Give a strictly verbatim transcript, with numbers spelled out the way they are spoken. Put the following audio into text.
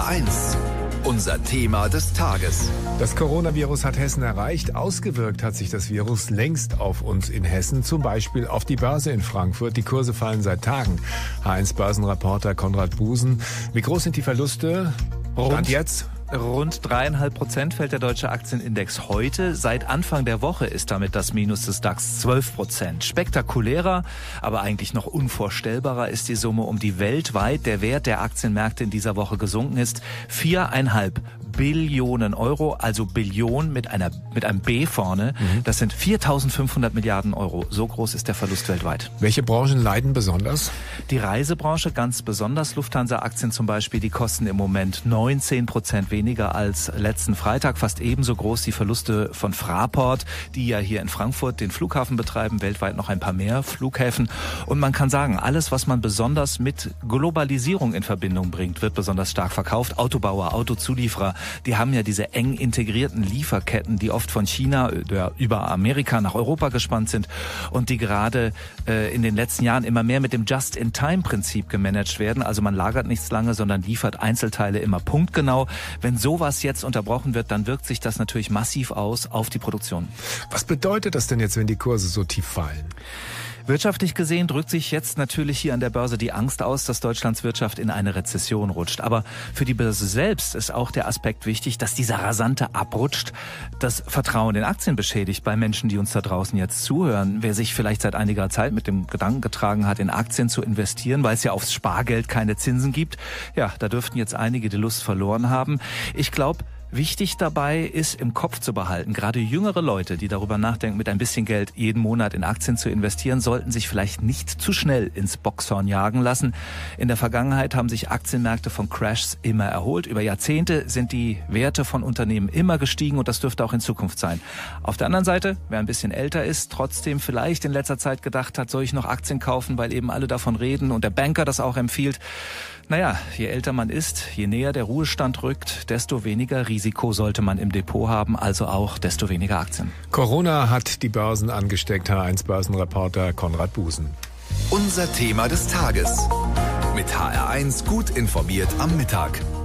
eins. Unser Thema des Tages. Das Coronavirus hat Hessen erreicht. Ausgewirkt hat sich das Virus längst auf uns in Hessen. Zum Beispiel auf die Börse in Frankfurt. Die Kurse fallen seit Tagen. H eins Börsenreporter Konrad Busen. Wie groß sind die Verluste? Stand jetzt? Rund dreieinhalb Prozent fällt der deutsche Aktienindex heute. Seit Anfang der Woche ist damit das Minus des DAX zwölf Prozent. Spektakulärer, aber eigentlich noch unvorstellbarer ist die Summe, um die weltweit der Wert der Aktienmärkte in dieser Woche gesunken ist. Viereinhalb Billionen Euro, also Billion mit einer mit einem B vorne. Mhm. Das sind viertausendfünfhundert Milliarden Euro. So groß ist der Verlust weltweit. Welche Branchen leiden besonders? Die Reisebranche ganz besonders. Lufthansa-Aktien zum Beispiel, die kosten im Moment neunzehn Prozent weniger als letzten Freitag. Fast ebenso groß die Verluste von Fraport, die ja hier in Frankfurt den Flughafen betreiben, weltweit noch ein paar mehr Flughäfen. Und man kann sagen, alles, was man besonders mit Globalisierung in Verbindung bringt, wird besonders stark verkauft. Autobauer, Autozulieferer, die haben ja diese eng integrierten Lieferketten, die oft von China über Amerika nach Europa gespannt sind und die gerade äh, in den letzten Jahren immer mehr mit dem Just-in-Time-Prinzip gemanagt werden. Also man lagert nichts lange, sondern liefert Einzelteile immer punktgenau. Wenn sowas jetzt unterbrochen wird, dann wirkt sich das natürlich massiv aus auf die Produktion. Was bedeutet das denn jetzt, wenn die Kurse so tief fallen? Wirtschaftlich gesehen drückt sich jetzt natürlich hier an der Börse die Angst aus, dass Deutschlands Wirtschaft in eine Rezession rutscht. Aber für die Börse selbst ist auch der Aspekt wichtig, dass dieser rasante abrutscht, das Vertrauen in Aktien beschädigt bei Menschen, die uns da draußen jetzt zuhören. Wer sich vielleicht seit einiger Zeit mit dem Gedanken getragen hat, in Aktien zu investieren, weil es ja aufs Spargeld keine Zinsen gibt, ja, da dürften jetzt einige die Lust verloren haben. Ich glaube, wichtig dabei ist, im Kopf zu behalten, gerade jüngere Leute, die darüber nachdenken, mit ein bisschen Geld jeden Monat in Aktien zu investieren, sollten sich vielleicht nicht zu schnell ins Boxhorn jagen lassen. In der Vergangenheit haben sich Aktienmärkte von Crashs immer erholt. Über Jahrzehnte sind die Werte von Unternehmen immer gestiegen und das dürfte auch in Zukunft sein. Auf der anderen Seite, wer ein bisschen älter ist, trotzdem vielleicht in letzter Zeit gedacht hat, soll ich noch Aktien kaufen, weil eben alle davon reden und der Banker das auch empfiehlt. Naja, je älter man ist, je näher der Ruhestand rückt, desto weniger Risiko sollte man im Depot haben, also auch desto weniger Aktien. Corona hat die Börsen angesteckt, H eins Börsenreporter Konrad Busen. Unser Thema des Tages. Mit H R eins gut informiert am Mittag.